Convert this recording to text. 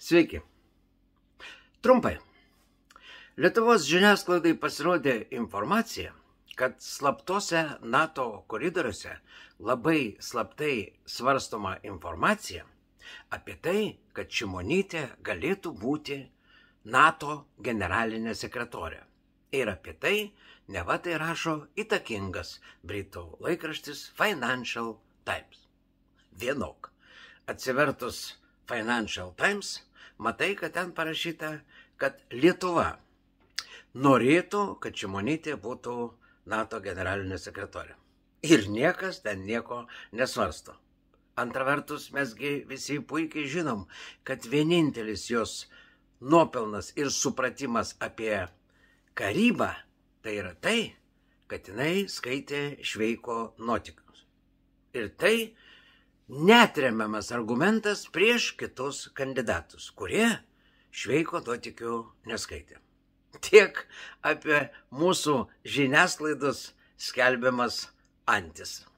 Sveiki. Trumpai. Lietuvos žiniasklaidai pasirodė informacija, kad slaptose NATO koridoriuose labai slaptai svarstoma informacija apie tai, kad Šimonytė galėtų būti NATO generalinė sekretorė. Ir apie tai, neva tai rašo įtakingas britų laikraštis Financial Times. Vienok. Atsivertus Financial Times, matai, kad ten parašyta, kad Lietuva norėtų, kad Šimonytė būtų NATO generalinė sekretorė. Ir niekas ten nieko nesvarsto. Antra vertus, mesgi visi puikiai žinom, kad vienintelis jos nuopelnas ir supratimas apie karybą tai yra tai, kad jinai skaitė Šveiko nuotykius. Ir tai neatremiamas argumentas prieš kitus kandidatus, kurie Šveiko nuotykių neskaitė. Tiek apie mūsų žiniasklaidos skelbiamas antis.